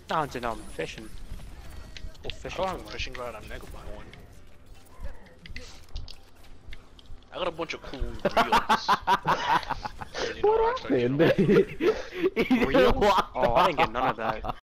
No, I don't know, I'm fishing. Or I fishing don't have a somewhere. fishing rod, I'm gonna go buy one. I got a bunch of cool reels. You know, What actually, you happened? know, He just Reels? walked Oh, I didn't get none of off. that.